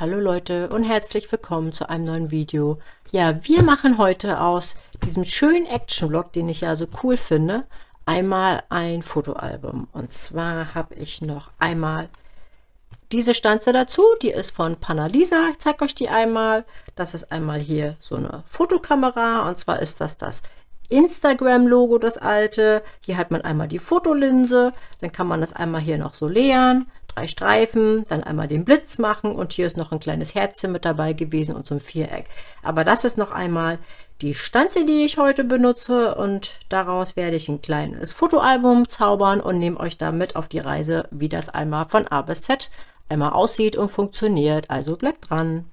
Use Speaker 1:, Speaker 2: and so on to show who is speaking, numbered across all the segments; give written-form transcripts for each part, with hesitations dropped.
Speaker 1: Hallo Leute und herzlich willkommen zu einem neuen Video. Ja, wir machen heute aus diesem schönen Action-Vlog, den ich ja so cool finde, einmal ein Fotoalbum. Und zwar habe ich noch einmal diese Stanze dazu, die ist von Panalisa. Ich zeige euch die einmal. Das ist einmal hier so eine Fotokamera und zwar ist das Instagram-Logo, das alte. Hier hat man einmal die Fotolinse, dann kann man das einmal hier noch so leeren. 3 Streifen, dann einmal den Blitz machen und hier ist noch ein kleines Herzchen mit dabei gewesen und so ein Viereck. Aber das ist noch einmal die Stanze, die ich heute benutze und daraus werde ich ein kleines Fotoalbum zaubern und nehme euch da mit auf die Reise, wie das einmal von A bis Z einmal aussieht und funktioniert. Also bleibt dran!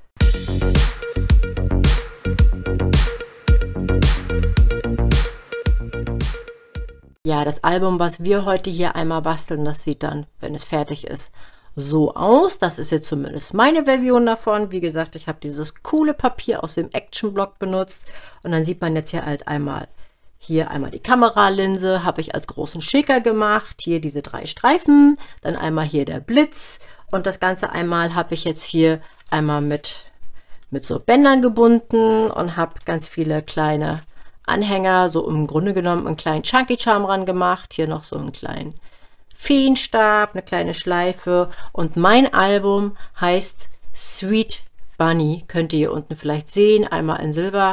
Speaker 1: Ja, das Album, was wir heute hier einmal basteln, das sieht dann, wenn es fertig ist, so aus. Das ist jetzt zumindest meine Version davon. Wie gesagt, ich habe dieses coole Papier aus dem Action-Block benutzt. Und dann sieht man jetzt hier halt einmal die Kameralinse, habe ich als großen Schicker gemacht. Hier diese 3 Streifen, dann einmal hier der Blitz. Und das Ganze einmal habe ich jetzt hier einmal mit so Bändern gebunden und habe ganz viele kleine Anhänger, so im Grunde genommen einen kleinen Chunky Charm ran gemacht. Hier noch so einen kleinen Feenstab, eine kleine Schleife. Und mein Album heißt Sweet Bunny. Könnt ihr hier unten vielleicht sehen, einmal in Silber.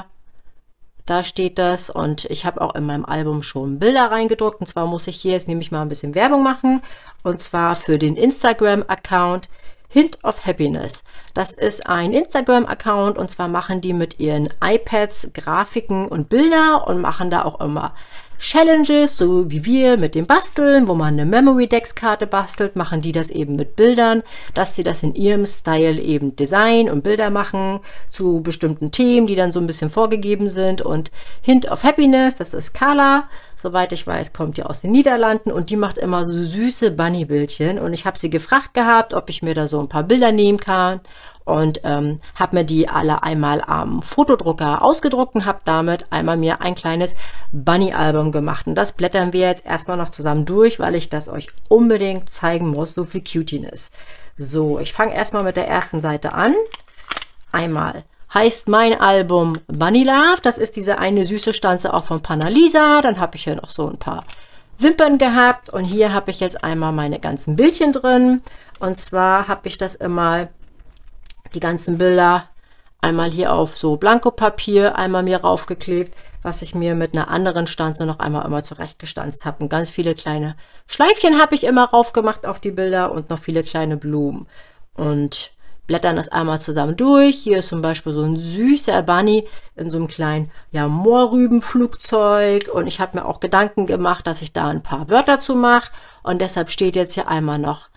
Speaker 1: Da steht das und ich habe auch in meinem Album schon Bilder reingedruckt. Und zwar muss ich hier jetzt nämlich mal ein bisschen Werbung machen. Und zwar für den Instagram-Account Hint of Happiness. Das ist ein Instagram-Account und zwar machen die mit ihren iPads Grafiken und Bilder und machen da auch immer Challenges, so wie wir mit dem Basteln, wo man eine Memory-Dex-Karte bastelt, machen die das eben mit Bildern, dass sie das in ihrem Style eben Design und Bilder machen zu bestimmten Themen, die dann so ein bisschen vorgegeben sind. Und Hint of Happiness, das ist Carla, soweit ich weiß, kommt ja aus den Niederlanden und die macht immer so süße Bunny-Bildchen und ich habe sie gefragt gehabt, ob ich mir da so ein paar Bilder nehmen kann. Und habe mir die alle einmal am Fotodrucker ausgedruckt und habe damit einmal mir ein kleines Bunny-Album gemacht. Und das blättern wir jetzt erstmal noch zusammen durch, weil ich das euch unbedingt zeigen muss, so viel Cutiness. So, ich fange erstmal mit der ersten Seite an. Einmal heißt mein Album Bunny Love. Das ist diese eine süße Stanze auch von Panalisa. Dann habe ich hier noch so ein paar Wimpern gehabt. Und hier habe ich jetzt einmal meine ganzen Bildchen drin. Und zwar habe ich das immer die ganzen Bilder einmal hier auf so Blankopapier einmal mir raufgeklebt, was ich mir mit einer anderen Stanze noch einmal immer zurechtgestanzt habe. Und ganz viele kleine Schleifchen habe ich immer rauf gemacht auf die Bilder und noch viele kleine Blumen. Und blättern das einmal zusammen durch. Hier ist zum Beispiel so ein süßer Bunny in so einem kleinen Moorrübenflugzeug. Und ich habe mir auch Gedanken gemacht, dass ich da ein paar Wörter zu mache. Und deshalb steht jetzt hier einmal noch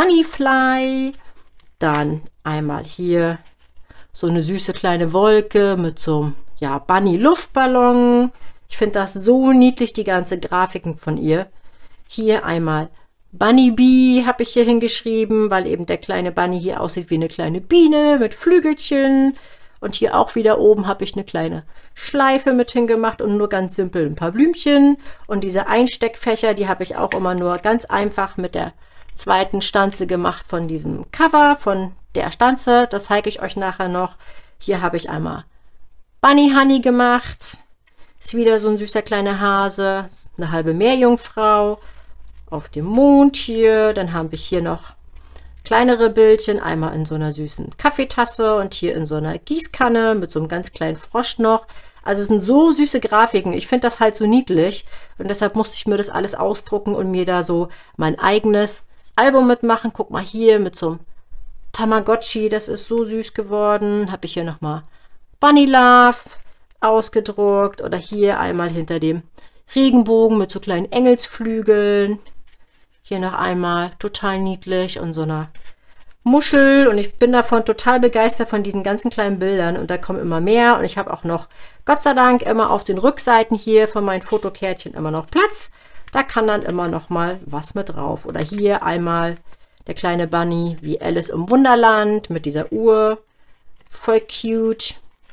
Speaker 1: Bunnyfly. Dann einmal hier so eine süße kleine Wolke mit so einem Bunny-Luftballon. Ich finde das so niedlich, die ganze Grafiken von ihr. Hier einmal Bunny Bee habe ich hier hingeschrieben, weil eben der kleine Bunny hier aussieht wie eine kleine Biene mit Flügelchen. Und hier auch wieder oben habe ich eine kleine Schleife mit hingemacht und nur ganz simpel ein paar Blümchen. Und diese Einsteckfächer, die habe ich auch immer nur ganz einfach mit der zweiten Stanze gemacht von diesem Cover, von der Stanze. Das zeige ich euch nachher noch. Hier habe ich einmal Bunny Honey gemacht. Ist wieder so ein süßer kleiner Hase. Eine halbe Meerjungfrau auf dem Mond hier. Dann habe ich hier noch kleinere Bildchen. Einmal in so einer süßen Kaffeetasse und hier in so einer Gießkanne mit so einem ganz kleinen Frosch noch. Also es sind so süße Grafiken. Ich finde das halt so niedlich. Und deshalb musste ich mir das alles ausdrucken und mir da so mein eigenes Album mitmachen. Guck mal hier mit so einem Tamagotchi, das ist so süß geworden. Habe ich hier nochmal Bunny Love ausgedruckt. Oder hier einmal hinter dem Regenbogen mit so kleinen Engelsflügeln. Hier noch einmal total niedlich und so einer Muschel. Und ich bin davon total begeistert von diesen ganzen kleinen Bildern. Und da kommen immer mehr. Und ich habe auch noch, Gott sei Dank, immer auf den Rückseiten hier von meinen Fotokärtchen immer noch Platz. Da kann dann immer noch mal was mit drauf. Oder hier einmal der kleine Bunny wie Alice im Wunderland mit dieser Uhr. Voll cute.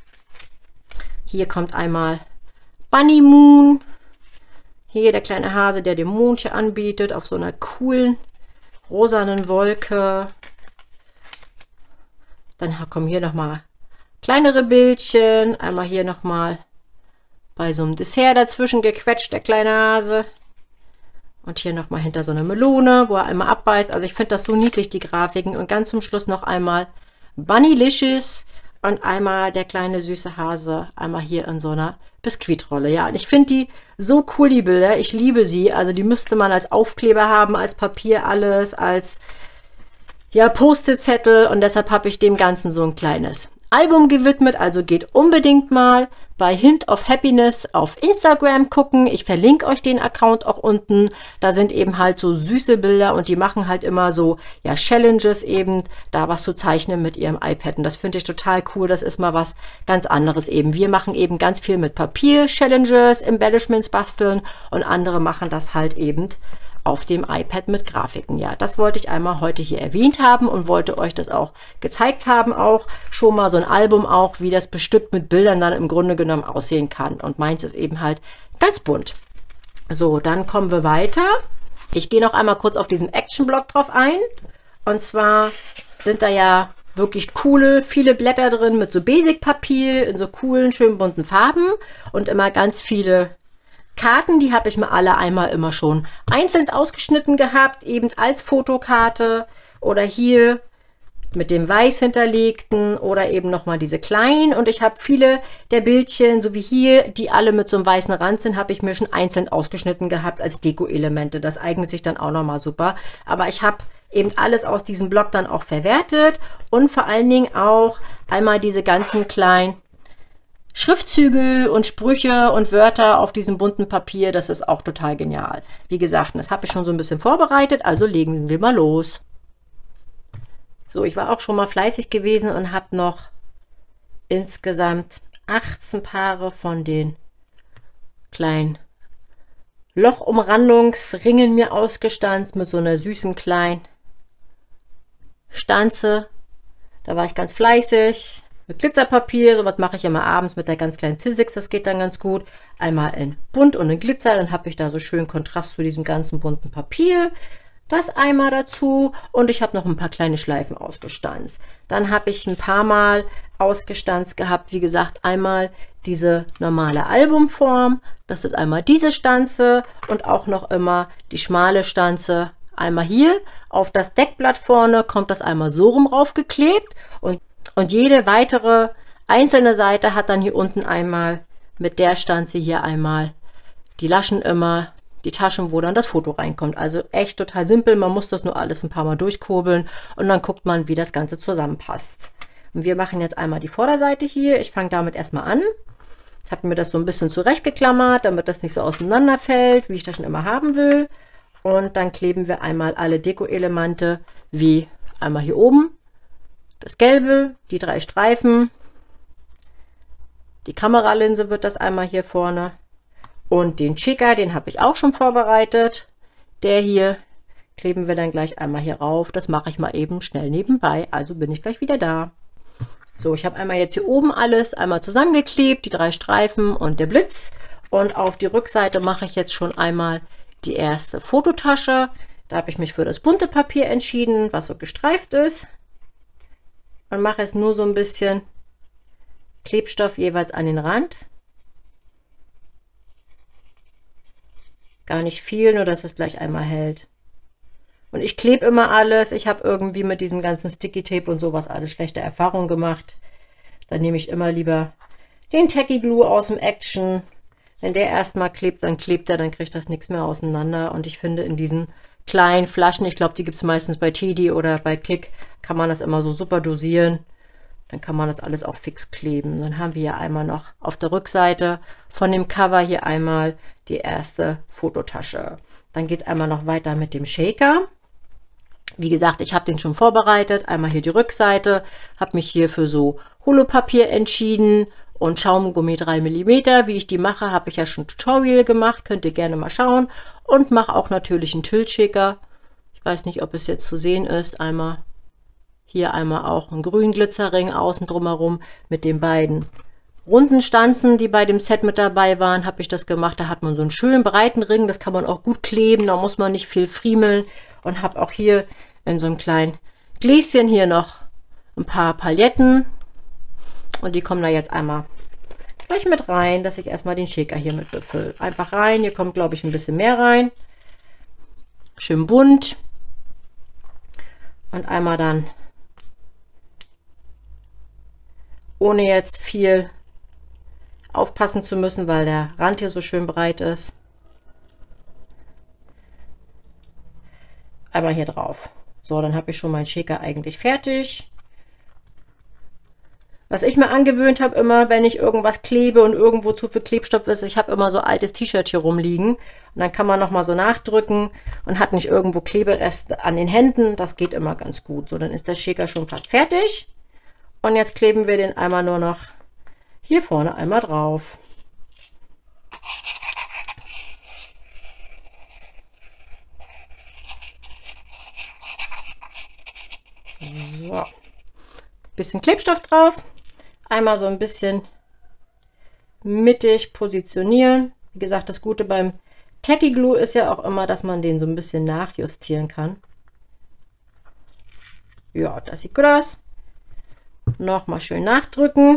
Speaker 1: Hier kommt einmal Bunny Moon. Hier der kleine Hase, der den Mond hier anbietet auf so einer coolen rosanen Wolke. Dann kommen hier nochmal kleinere Bildchen. Einmal hier nochmal bei so einem Dessert dazwischen gequetscht, der kleine Hase. Und hier nochmal hinter so eine Melone, wo er einmal abbeißt. Also ich finde das so niedlich, die Grafiken. Und ganz zum Schluss noch einmal Bunnylicious und einmal der kleine süße Hase. Einmal hier in so einer Biskuitrolle. Ja, und ich finde die so cool, die Bilder. Ich liebe sie. Also die müsste man als Aufkleber haben, als Papier, alles, als ja, Post-it-Zettel. Und deshalb habe ich dem Ganzen so ein kleines Album gewidmet. Also geht unbedingt mal bei Hint of Happiness auf Instagram gucken. Ich verlinke euch den Account auch unten. Da sind eben halt so süße Bilder und die machen halt immer so, ja, Challenges eben, da was zu zeichnen mit ihrem iPad. Und das finde ich total cool. Das ist mal was ganz anderes eben. Wir machen eben ganz viel mit Papier, Challenges, Embellishments basteln und andere machen das halt eben auf dem iPad mit Grafiken. Ja, das wollte ich einmal heute hier erwähnt haben und wollte euch das auch gezeigt haben, auch schon mal so ein Album auch, wie das bestückt mit Bildern dann im Grunde genommen aussehen kann. Und meins ist eben halt ganz bunt. So, dann kommen wir weiter. Ich gehe noch einmal kurz auf diesen Action-Block drauf ein. Und zwar sind da ja wirklich coole, viele Blätter drin mit so Basic-Papier in so coolen, schön bunten Farben und immer ganz viele Karten, die habe ich mir alle einmal immer schon einzeln ausgeschnitten gehabt, eben als Fotokarte oder hier mit dem weiß hinterlegten oder eben nochmal diese kleinen. Und ich habe viele der Bildchen, so wie hier, die alle mit so einem weißen Rand sind, habe ich mir schon einzeln ausgeschnitten gehabt als Deko-Elemente. Das eignet sich dann auch nochmal super. Aber ich habe eben alles aus diesem Block dann auch verwertet und vor allen Dingen auch einmal diese ganzen kleinen Schriftzüge und Sprüche und Wörter auf diesem bunten Papier, das ist auch total genial. Wie gesagt, das habe ich schon so ein bisschen vorbereitet, also legen wir mal los. So, ich war auch schon mal fleißig gewesen und habe noch insgesamt 18 Paare von den kleinen Lochumrandungsringen mir ausgestanzt mit so einer süßen kleinen Stanze. Da war ich ganz fleißig. Mit Glitzerpapier, sowas mache ich immer abends mit der ganz kleinen Sizzix, das geht dann ganz gut. Einmal in bunt und in Glitzer, dann habe ich da so schön Kontrast zu diesem ganzen bunten Papier. Das einmal dazu und ich habe noch ein paar kleine Schleifen ausgestanzt. Dann habe ich ein paar Mal ausgestanzt gehabt, wie gesagt, einmal diese normale Albumform, das ist einmal diese Stanze und auch noch immer die schmale Stanze. Einmal hier auf das Deckblatt vorne kommt das einmal so rum raufgeklebt und jede weitere einzelne Seite hat dann hier unten einmal mit der Stanze hier einmal die Laschen immer, die Taschen, wo dann das Foto reinkommt. Also echt total simpel, man muss das nur alles ein paar Mal durchkurbeln und dann guckt man, wie das Ganze zusammenpasst. Und wir machen jetzt einmal die Vorderseite hier. Ich fange damit erstmal an. Ich habe mir das so ein bisschen zurechtgeklammert, damit das nicht so auseinanderfällt, wie ich das schon immer haben will. Und dann kleben wir einmal alle Deko-Elemente, wie einmal hier oben das Gelbe, die 3 Streifen, die Kameralinse wird das einmal hier vorne und den Chica, den habe ich auch schon vorbereitet. Der hier kleben wir dann gleich einmal hier rauf. Das mache ich mal eben schnell nebenbei, also bin ich gleich wieder da. So, ich habe einmal jetzt hier oben alles einmal zusammengeklebt, die 3 Streifen und der Blitz. Und auf die Rückseite mache ich jetzt schon einmal die erste Fototasche. Da habe ich mich für das bunte Papier entschieden, was so gestreift ist. Und mache jetzt nur so ein bisschen Klebstoff jeweils an den Rand. Gar nicht viel, nur dass es gleich einmal hält. Und ich klebe immer alles. Ich habe irgendwie mit diesem ganzen Sticky Tape und sowas alles schlechte Erfahrungen gemacht. Dann nehme ich immer lieber den Tacky Glue aus dem Action. Wenn der erstmal klebt, dann klebt er, dann kriegt das nichts mehr auseinander. Und ich finde in diesen kleinen Flaschen, ich glaube, die gibt es meistens bei Teddy oder bei Kick, kann man das immer so super dosieren. Dann kann man das alles auch fix kleben. Dann haben wir hier einmal noch auf der Rückseite von dem Cover hier einmal die erste Fototasche. Dann geht es einmal noch weiter mit dem Shaker. Wie gesagt, ich habe den schon vorbereitet. Einmal hier die Rückseite, habe mich hier für so Holopapier entschieden und Schaumgummi 3 mm. Wie ich die mache, habe ich ja schon ein Tutorial gemacht, könnt ihr gerne mal schauen. Und mache auch natürlich einen Tüllshaker. Ich weiß nicht, ob es jetzt zu sehen ist. Einmal hier einmal auch einen grünen Glitzerring außen drumherum mit den beiden runden Stanzen, die bei dem Set mit dabei waren, habe ich das gemacht. Da hat man so einen schönen breiten Ring, das kann man auch gut kleben, da muss man nicht viel friemeln. Und habe auch hier in so einem kleinen Gläschen hier noch ein paar Paletten und die kommen da jetzt einmal gleich mit rein, dass ich erstmal den Shaker hier mit befülle. Einfach rein, hier kommt glaube ich ein bisschen mehr rein. Schön bunt. Und einmal dann, ohne jetzt viel aufpassen zu müssen, weil der Rand hier so schön breit ist. Einmal hier drauf. So, dann habe ich schon meinen Shaker eigentlich fertig. Was ich mir angewöhnt habe, immer, wenn ich irgendwas klebe und irgendwo zu viel Klebstoff ist, ich habe immer so altes T-Shirt hier rumliegen. Und dann kann man nochmal so nachdrücken und hat nicht irgendwo Klebereste an den Händen. Das geht immer ganz gut. So, dann ist der Shaker schon fast fertig. Und jetzt kleben wir den einmal nur noch hier vorne einmal drauf. So. Bisschen Klebstoff drauf. Einmal so ein bisschen mittig positionieren. Wie gesagt, das Gute beim Tacky Glue ist ja auch immer, dass man den so ein bisschen nachjustieren kann. Ja, das sieht gut aus. Nochmal schön nachdrücken.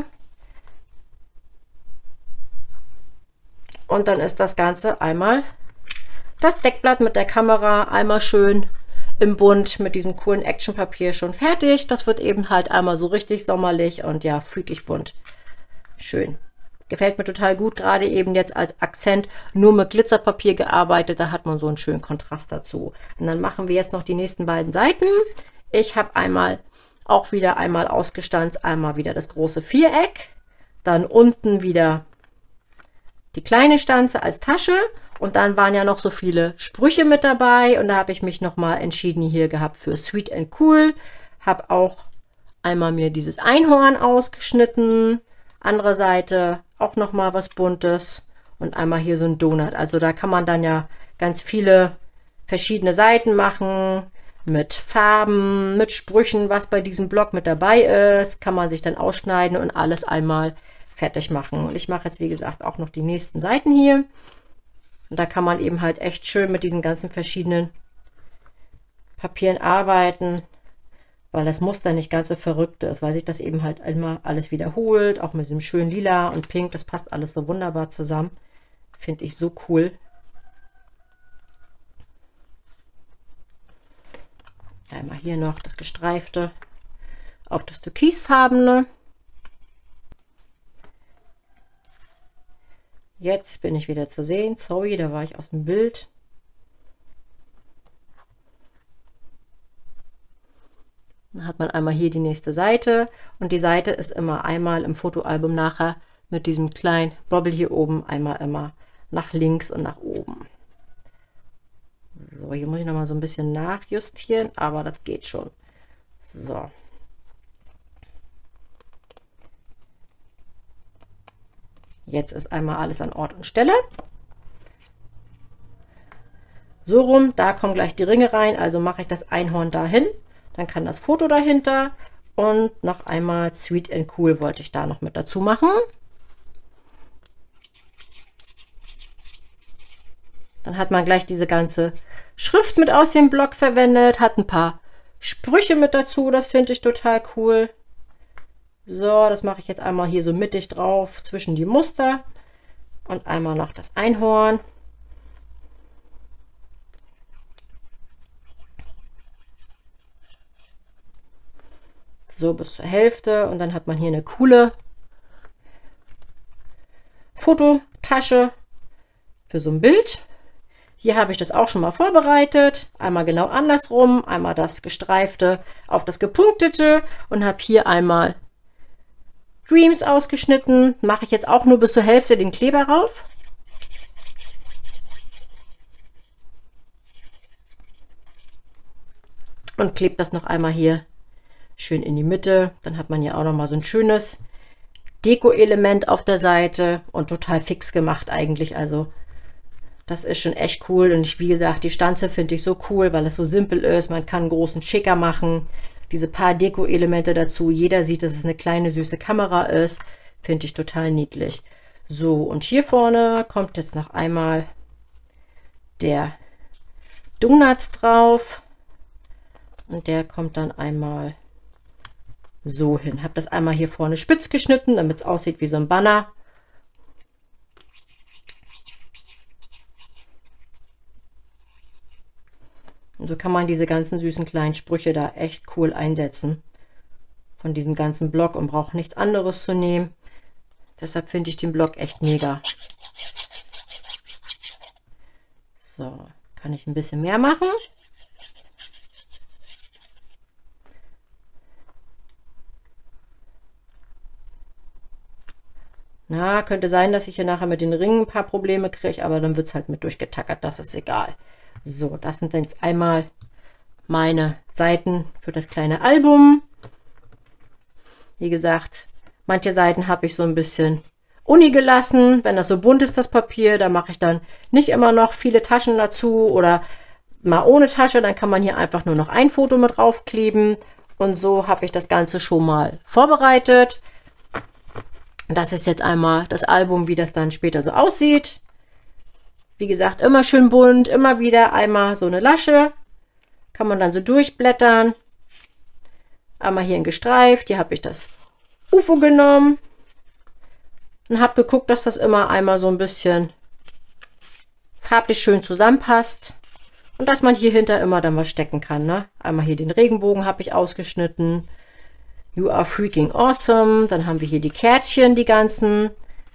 Speaker 1: Und dann ist das Ganze einmal das Deckblatt mit der Kamera einmal schön im Bund mit diesem coolen Actionpapier schon fertig. Das wird eben halt einmal so richtig sommerlich und ja, freakig bunt. Schön. Gefällt mir total gut, gerade eben jetzt als Akzent nur mit Glitzerpapier gearbeitet. Da hat man so einen schönen Kontrast dazu. Und dann machen wir jetzt noch die nächsten beiden Seiten. Ich habe einmal auch wieder einmal ausgestanzt, einmal wieder das große Viereck. Dann unten wieder die kleine Stanze als Tasche. Und dann waren ja noch so viele Sprüche mit dabei und da habe ich mich nochmal entschieden hier gehabt für Sweet and Cool. Habe auch einmal mir dieses Einhorn ausgeschnitten, andere Seite auch nochmal was Buntes und einmal hier so ein Donut. Also da kann man dann ja ganz viele verschiedene Seiten machen mit Farben, mit Sprüchen, was bei diesem Block mit dabei ist. Kann man sich dann ausschneiden und alles einmal fertig machen. Und ich mache jetzt wie gesagt auch noch die nächsten Seiten hier. Und da kann man eben halt echt schön mit diesen ganzen verschiedenen Papieren arbeiten, weil das Muster nicht ganz so verrückt ist, weil sich das eben halt immer alles wiederholt, auch mit diesem schönen Lila und Pink, das passt alles so wunderbar zusammen. Finde ich so cool. Einmal hier noch das gestreifte, auch das türkisfarbene. Jetzt bin ich wieder zu sehen. Sorry, da war ich aus dem Bild. Dann hat man einmal hier die nächste Seite und die Seite ist immer einmal im Fotoalbum nachher mit diesem kleinen Bobbel hier oben einmal immer nach links und nach oben. So, hier muss ich noch mal so ein bisschen nachjustieren, aber das geht schon. So. Jetzt ist einmal alles an Ort und Stelle. So rum, da kommen gleich die Ringe rein, also mache ich das Einhorn dahin. Dann kann das Foto dahinter und noch einmal Sweet and Cool wollte ich da noch mit dazu machen. Dann hat man gleich diese ganze Schrift mit aus dem Block verwendet, hat ein paar Sprüche mit dazu, das finde ich total cool. So, das mache ich jetzt einmal hier so mittig drauf zwischen die Muster und einmal noch das Einhorn. So bis zur Hälfte und dann hat man hier eine coole Fototasche für so ein Bild. Hier habe ich das auch schon mal vorbereitet. Einmal genau andersrum, einmal das gestreifte auf das gepunktete und habe hier einmal Dreams ausgeschnitten. Mache ich jetzt auch nur bis zur Hälfte den Kleber rauf. Und klebe das noch einmal hier schön in die Mitte. Dann hat man hier auch noch mal so ein schönes Deko-Element auf der Seite und total fix gemacht eigentlich. Also das ist schon echt cool. Und ich, wie gesagt, die Stanze finde ich so cool, weil es so simpel ist. Man kann einen großen Shaker machen. Diese paar Deko-Elemente dazu. Jeder sieht, dass es eine kleine süße Kamera ist. Finde ich total niedlich. So, und hier vorne kommt jetzt noch einmal der Donut drauf. Und der kommt dann einmal so hin. Habe das einmal hier vorne spitz geschnitten, damit es aussieht wie so ein Banner. Und so kann man diese ganzen süßen kleinen Sprüche da echt cool einsetzen. Von diesem ganzen Block und braucht nichts anderes zu nehmen. Deshalb finde ich den Block echt mega. So, kann ich ein bisschen mehr machen. Na, könnte sein, dass ich hier nachher mit den Ringen ein paar Probleme kriege, aber dann wird es halt mit durchgetackert, das ist egal. So, das sind jetzt einmal meine Seiten für das kleine Album. Wie gesagt, manche Seiten habe ich so ein bisschen uni gelassen. Wenn das so bunt ist, das Papier, da mache ich dann nicht immer noch viele Taschen dazu oder mal ohne Tasche. Dann kann man hier einfach nur noch ein Foto mit draufkleben. Und so habe ich das Ganze schon mal vorbereitet. Das ist jetzt einmal das Album, wie das dann später so aussieht. Wie gesagt, immer schön bunt, immer wieder einmal so eine Lasche. Kann man dann so durchblättern. Einmal hier gestreift. Hier habe ich das UFO genommen. Und habe geguckt, dass das immer einmal so ein bisschen farblich schön zusammenpasst. Und dass man hier hinter immer dann was stecken kann. Ne? Einmal hier den Regenbogen habe ich ausgeschnitten. You are freaking awesome. Dann haben wir hier die Kärtchen, die ganzen.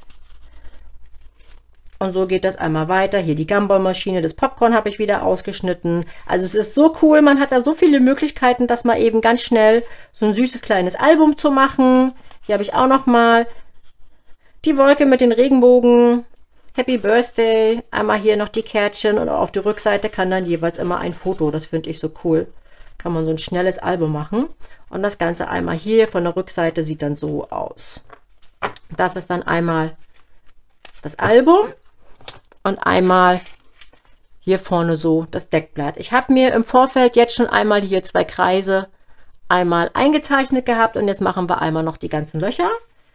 Speaker 1: Und so geht das einmal weiter. Hier die Gumball-Maschine, das Popcorn habe ich wieder ausgeschnitten. Also es ist so cool, man hat da so viele Möglichkeiten, das mal eben ganz schnell so ein süßes kleines Album zu machen. Hier habe ich auch noch mal die Wolke mit den Regenbogen. Happy Birthday. Einmal hier noch die Kärtchen und auf der Rückseite kann dann jeweils immer ein Foto. Das finde ich so cool. Kann man so ein schnelles Album machen. Und das Ganze einmal hier von der Rückseite sieht dann so aus. Das ist dann einmal das Album. Und einmal hier vorne so das Deckblatt. Ich habe mir im Vorfeld jetzt schon einmal hier 2 Kreise einmal eingezeichnet gehabt. Und jetzt machen wir einmal noch die ganzen Löcher.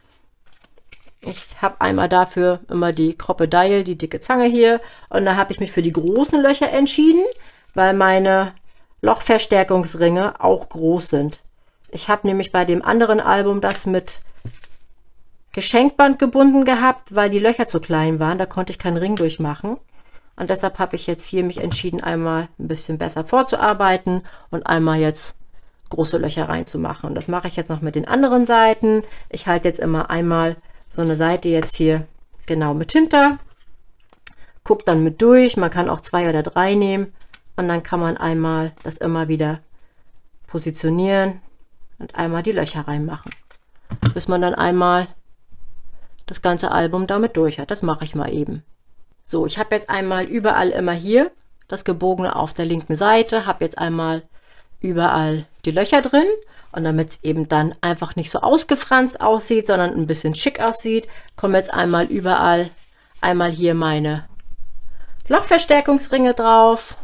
Speaker 1: Ich habe einmal dafür immer die Crocodile, die dicke Zange hier. Und da habe ich mich für die großen Löcher entschieden, weil meine Lochverstärkungsringe auch groß sind. Ich habe nämlich bei dem anderen Album das mit Geschenkband gebunden gehabt, weil die Löcher zu klein waren. Da konnte ich keinen Ring durchmachen. Und deshalb habe ich jetzt hier mich entschieden, einmal ein bisschen besser vorzuarbeiten und einmal jetzt große Löcher reinzumachen. Und das mache ich jetzt noch mit den anderen Seiten. Ich halte jetzt immer einmal so eine Seite jetzt hier genau mit hinter. Gucke dann mit durch. Man kann auch 2 oder 3 nehmen. Und dann kann man einmal das immer wieder positionieren und einmal die Löcher reinmachen. Bis man dann einmal das ganze Album damit durch hat. Das mache ich mal eben. So, ich habe jetzt einmal überall immer hier das Gebogene auf der linken Seite, habe jetzt einmal überall die Löcher drin und damit es eben dann einfach nicht so ausgefranst aussieht, sondern ein bisschen schick aussieht, kommen jetzt einmal überall einmal hier meine Lochverstärkungsringe drauf.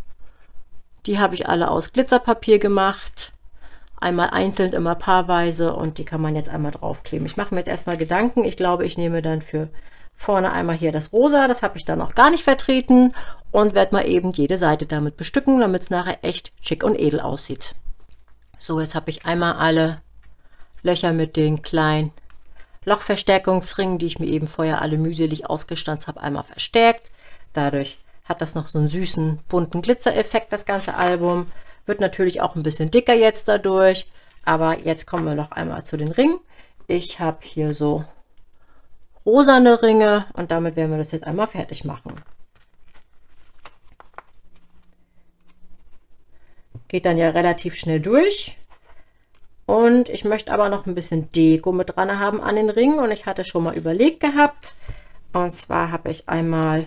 Speaker 1: Die habe ich alle aus Glitzerpapier gemacht. Einmal einzeln, immer paarweise und die kann man jetzt einmal draufkleben. Ich mache mir jetzt erstmal Gedanken. Ich glaube, ich nehme dann für vorne einmal hier das Rosa. Das habe ich dann auch gar nicht vertreten und werde mal eben jede Seite damit bestücken, damit es nachher echt schick und edel aussieht. So, jetzt habe ich einmal alle Löcher mit den kleinen Lochverstärkungsringen, die ich mir eben vorher alle mühselig ausgestanzt habe, einmal verstärkt. Dadurch hat das noch so einen süßen, bunten Glitzereffekt, das ganze Album. Wird natürlich auch ein bisschen dicker jetzt dadurch. Aber jetzt kommen wir noch einmal zu den Ringen. Ich habe hier so rosane Ringe und damit werden wir das jetzt einmal fertig machen. Geht dann ja relativ schnell durch. Und ich möchte aber noch ein bisschen Deko mit dran haben an den Ringen. Und ich hatte schon mal überlegt gehabt. Und zwar habe ich einmal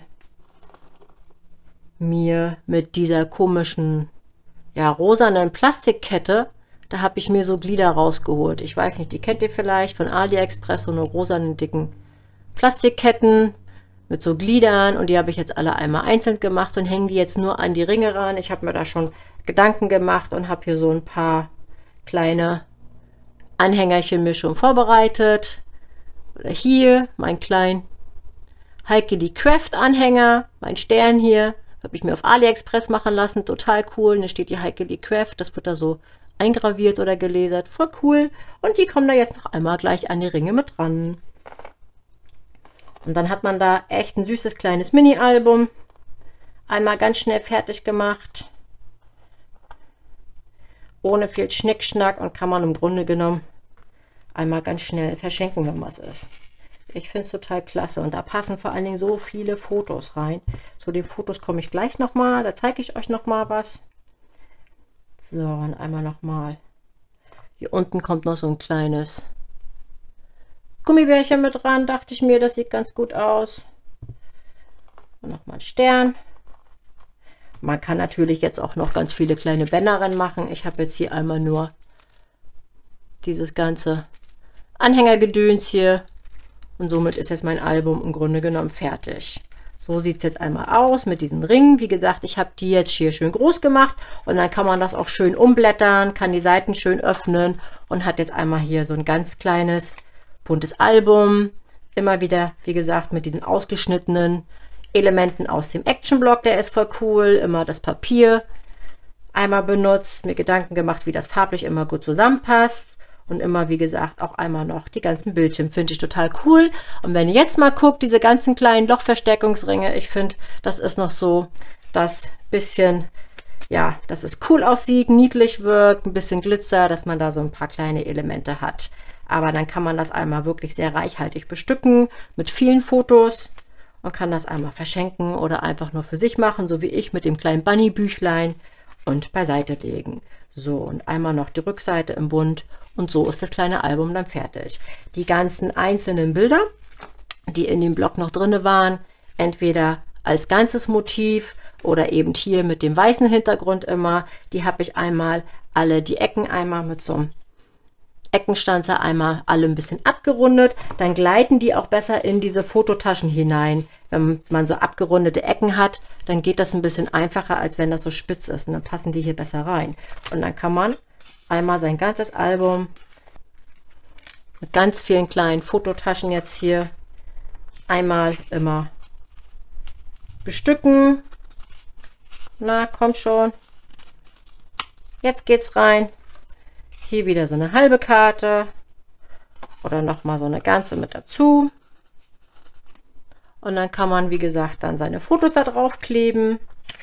Speaker 1: mir mit dieser komischen rosanen Plastikkette, da habe ich mir so Glieder rausgeholt. Ich weiß nicht, die kennt ihr vielleicht von AliExpress, so eine rosanen dicken Plastikketten mit so Gliedern und die habe ich jetzt alle einmal einzeln gemacht und hänge die jetzt nur an die Ringe ran. Ich habe mir da schon Gedanken gemacht und habe hier so ein paar kleine Anhängerchen mir schon vorbereitet. Oder hier mein kleinen Heikeli Craft Anhänger, mein Stern hier. Habe ich mir auf AliExpress machen lassen, total cool. Und da steht die Heikeli Craft, das wird da so eingraviert oder gelasert. Voll cool. Und die kommen da jetzt noch einmal gleich an die Ringe mit dran. Und dann hat man da echt ein süßes kleines Mini-Album. Einmal ganz schnell fertig gemacht. Ohne viel Schnickschnack und kann man im Grunde genommen einmal ganz schnell verschenken, wenn was ist. Ich finde es total klasse und da passen vor allen Dingen so viele Fotos rein. Zu den Fotos komme ich gleich nochmal, da zeige ich euch nochmal was. So, und einmal nochmal. Hier unten kommt noch so ein kleines Gummibärchen mit dran, dachte ich mir, das sieht ganz gut aus. Und nochmal ein Stern. Man kann natürlich jetzt auch noch ganz viele kleine Bänder machen. Ich habe jetzt hier einmal nur dieses ganze Anhängergedöns hier. Und somit ist jetzt mein Album im Grunde genommen fertig. So sieht es jetzt einmal aus mit diesen Ringen. Wie gesagt, ich habe die jetzt hier schön groß gemacht. Und dann kann man das auch schön umblättern, kann die Seiten schön öffnen. Und hat jetzt einmal hier so ein ganz kleines, buntes Album. Immer wieder, wie gesagt, mit diesen ausgeschnittenen Elementen aus dem Action-Block, der ist voll cool. Immer das Papier einmal benutzt, mir Gedanken gemacht, wie das farblich immer gut zusammenpasst. Und immer, wie gesagt, auch einmal noch die ganzen Bildchen. Finde ich total cool. Und wenn ihr jetzt mal guckt, diese ganzen kleinen Lochverstärkungsringe, ich finde, das ist noch so das bisschen, ja, dass es cool aussieht, niedlich wirkt, ein bisschen Glitzer, dass man da so ein paar kleine Elemente hat. Aber dann kann man das einmal wirklich sehr reichhaltig bestücken mit vielen Fotos. Man kann das einmal verschenken oder einfach nur für sich machen, so wie ich mit dem kleinen Bunny-Büchlein und beiseite legen. So, und einmal noch die Rückseite im Bund und so ist das kleine Album dann fertig. Die ganzen einzelnen Bilder, die in dem Block noch drin waren, entweder als ganzes Motiv oder eben hier mit dem weißen Hintergrund immer, die habe ich einmal alle die Ecken einmal mit so einem Eckenstanzer einmal alle ein bisschen abgerundet, dann gleiten die auch besser in diese Fototaschen hinein. Wenn man so abgerundete Ecken hat, dann geht das ein bisschen einfacher, als wenn das so spitz ist. Und dann passen die hier besser rein. Und dann kann man einmal sein ganzes Album mit ganz vielen kleinen Fototaschen jetzt hier einmal immer bestücken. Na, komm schon. Jetzt geht's rein. Hier wieder so eine halbe Karte oder nochmal so eine ganze mit dazu. Und dann kann man, wie gesagt, dann seine Fotos da drauf kleben.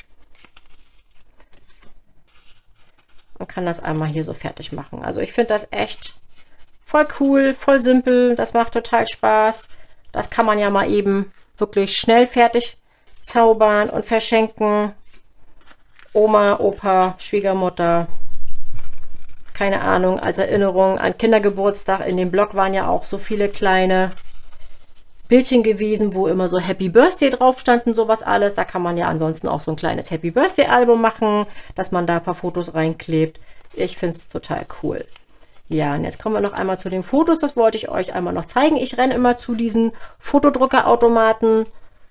Speaker 1: Und kann das einmal hier so fertig machen. Also ich finde das echt voll cool, voll simpel. Das macht total Spaß. Das kann man ja mal eben wirklich schnell fertig zaubern und verschenken. Oma, Opa, Schwiegermutter. Keine Ahnung, als Erinnerung an Kindergeburtstag. In dem Blog waren ja auch so viele kleine Bildchen gewesen, wo immer so Happy Birthday drauf standen, sowas alles. Da kann man ja ansonsten auch so ein kleines Happy Birthday Album machen, dass man da ein paar Fotos reinklebt. Ich finde es total cool. Ja, und jetzt kommen wir noch einmal zu den Fotos. Das wollte ich euch einmal noch zeigen. Ich renne immer zu diesen Fotodruckerautomaten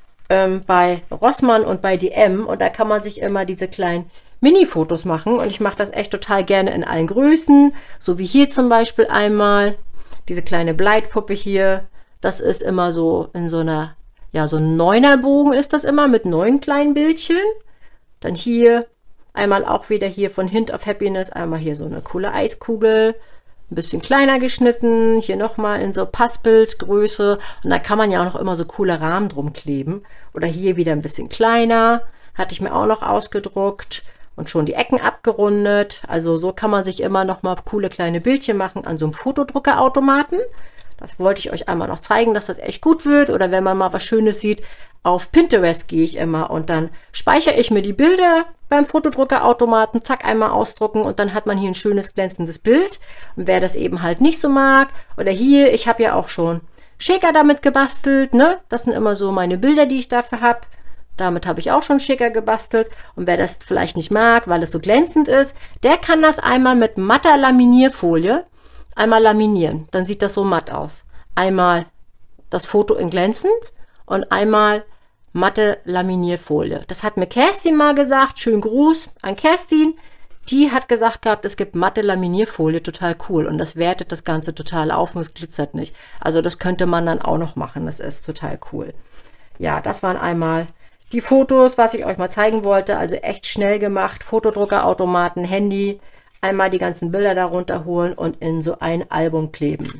Speaker 1: bei Rossmann und bei DM. Und da kann man sich immer diese kleinen Mini-Fotos machen. Und ich mache das echt total gerne in allen Größen. So wie hier zum Beispiel einmal. Diese kleine Bleitpuppe hier. Das ist immer so in so einer, ja, so ein Neunerbogen ist das immer mit 9 kleinen Bildchen. Dann hier einmal auch wieder hier von Hint of Happiness. Einmal hier so eine coole Eiskugel. Ein bisschen kleiner geschnitten. Hier nochmal in so Passbildgröße. Und da kann man ja auch noch immer so coole Rahmen drum kleben. Oder hier wieder ein bisschen kleiner. Hatte ich mir auch noch ausgedruckt. Und schon die Ecken abgerundet. Also so kann man sich immer noch mal coole kleine Bildchen machen an so einem Fotodruckerautomaten. Das wollte ich euch einmal noch zeigen, dass das echt gut wird. Oder wenn man mal was Schönes sieht, auf Pinterest gehe ich immer und dann speichere ich mir die Bilder beim Fotodruckerautomaten, zack, einmal ausdrucken und dann hat man hier ein schönes glänzendes Bild. Und wer das eben halt nicht so mag, oder hier, ich habe ja auch schon Shaker damit gebastelt, ne? Das sind immer so meine Bilder, die ich dafür habe. Damit habe ich auch schon Shaker gebastelt. Und wer das vielleicht nicht mag, weil es so glänzend ist, der kann das einmal mit matter Laminierfolie einmal laminieren. Dann sieht das so matt aus. Einmal das Foto in glänzend und einmal matte Laminierfolie. Das hat mir Kerstin mal gesagt. Schönen Gruß an Kerstin. Die hat gesagt gehabt, es gibt matte Laminierfolie, total cool. Und das wertet das Ganze total auf und es glitzert nicht. Also das könnte man dann auch noch machen. Das ist total cool. Ja, das waren einmal die Fotos, was ich euch mal zeigen wollte. Also echt schnell gemacht. Fotodruckerautomaten, Handy, einmal die ganzen Bilder darunter holen und in so ein Album kleben.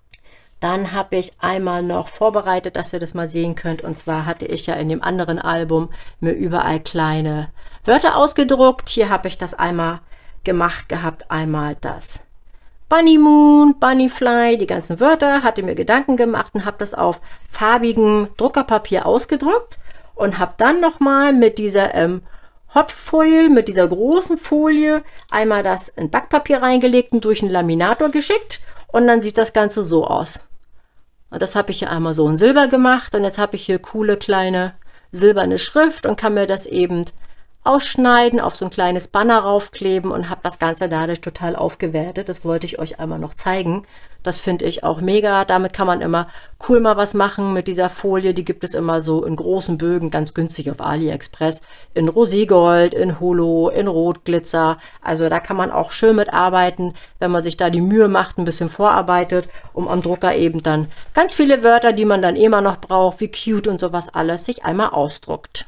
Speaker 1: Dann habe ich einmal noch vorbereitet, dass ihr das mal sehen könnt. Und zwar hatte ich ja in dem anderen Album mir überall kleine Wörter ausgedruckt. Hier habe ich das einmal gemacht gehabt. Einmal das Bunny Moon, Bunny Fly, die ganzen Wörter. Hatte mir Gedanken gemacht und habe das auf farbigem Druckerpapier ausgedruckt. Und habe dann nochmal mit dieser Hot Foil, mit dieser großen Folie, einmal das in Backpapier reingelegt und durch einen Laminator geschickt. Und dann sieht das Ganze so aus. Und das habe ich hier einmal so in Silber gemacht. Und jetzt habe ich hier coole kleine silberne Schrift und kann mir das eben ausschneiden, auf so ein kleines Banner raufkleben und habe das Ganze dadurch total aufgewertet. Das wollte ich euch einmal noch zeigen. Das finde ich auch mega. Damit kann man immer cool mal was machen mit dieser Folie. Die gibt es immer so in großen Bögen, ganz günstig auf AliExpress. In Roségold, in Holo, in Rotglitzer. Also da kann man auch schön mitarbeiten, wenn man sich da die Mühe macht, ein bisschen vorarbeitet, um am Drucker eben dann ganz viele Wörter, die man dann immer noch braucht, wie cute und sowas alles, sich einmal ausdruckt.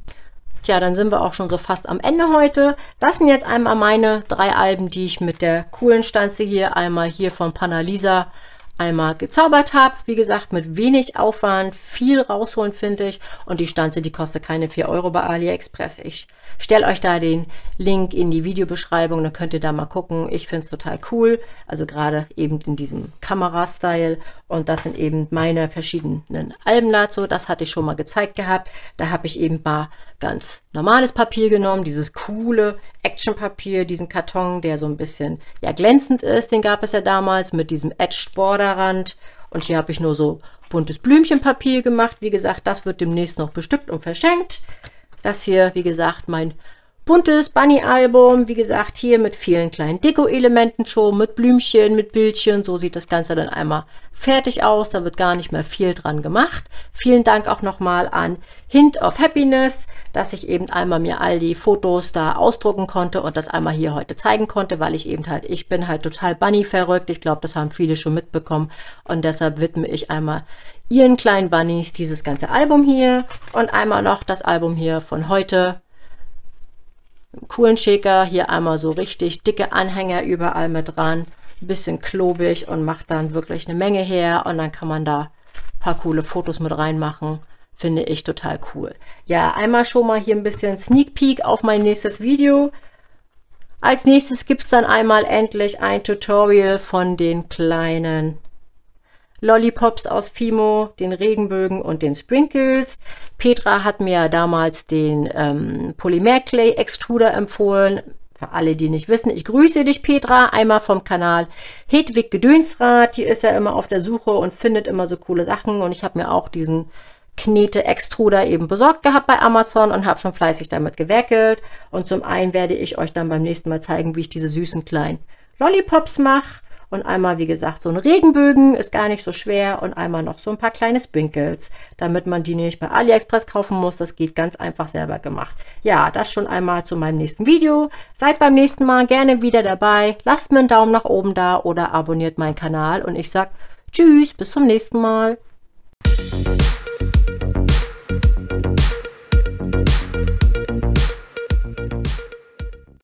Speaker 1: Tja, dann sind wir auch schon so fast am Ende heute. Das sind jetzt einmal meine 3 Alben, die ich mit der coolen Stanze hier, einmal hier von Panalisa, einmal gezaubert habe. Wie gesagt, mit wenig Aufwand, viel rausholen, finde ich. Und die Stanze, die kostet keine 4 Euro bei AliExpress. Ich stelle euch da den Link in die Videobeschreibung, dann könnt ihr da mal gucken. Ich finde es total cool, also gerade eben in diesem Kamera-Style. Und das sind eben meine verschiedenen Alben dazu. Das hatte ich schon mal gezeigt gehabt. Da habe ich eben mal ganz normales Papier genommen, dieses coole Actionpapier, diesen Karton, der so ein bisschen ja glänzend ist. Den gab es ja damals mit diesem Edged Borderrand. Und hier habe ich nur so buntes Blümchenpapier gemacht. Wie gesagt, das wird demnächst noch bestückt und verschenkt. Das hier, wie gesagt, mein buntes Bunny-Album. Wie gesagt, hier mit vielen kleinen Deko-Elementen schon, mit Blümchen, mit Bildchen. So sieht das Ganze dann einmal fertig aus. Da wird gar nicht mehr viel dran gemacht. Vielen Dank auch nochmal an Hint of Happiness, dass ich eben einmal mir all die Fotos da ausdrucken konnte und das einmal hier heute zeigen konnte, weil ich bin halt total Bunny verrückt. Ich glaube, das haben viele schon mitbekommen und deshalb widme ich einmal ihren kleinen Bunnies dieses ganze Album hier und einmal noch das Album hier von heute. Einen coolen Shaker, hier einmal so richtig dicke Anhänger überall mit dran, ein bisschen klobig und macht dann wirklich eine Menge her und dann kann man da ein paar coole Fotos mit reinmachen. Finde ich total cool. Ja, einmal schon mal hier ein bisschen Sneak Peek auf mein nächstes Video. Als nächstes gibt es dann einmal endlich ein Tutorial von den kleinen Lollipops aus Fimo, den Regenbögen und den Sprinkles. Petra hat mir damals den Polymer Clay Extruder empfohlen. Für alle, die nicht wissen, ich grüße dich, Petra, einmal vom Kanal Hedwig Gedönsrad. Die ist ja immer auf der Suche und findet immer so coole Sachen. Und ich habe mir auch diesen Knete-Extruder eben besorgt gehabt bei Amazon und habe schon fleißig damit gewerkelt. Und zum einen werde ich euch dann beim nächsten Mal zeigen, wie ich diese süßen kleinen Lollipops mache. Und einmal, wie gesagt, so ein Regenbögen ist gar nicht so schwer und einmal noch so ein paar kleine Sprinkles, damit man die nicht bei AliExpress kaufen muss. Das geht ganz einfach selber gemacht. Ja, das schon einmal zu meinem nächsten Video. Seid beim nächsten Mal gerne wieder dabei. Lasst mir einen Daumen nach oben da oder abonniert meinen Kanal und ich sag tschüss, bis zum nächsten Mal.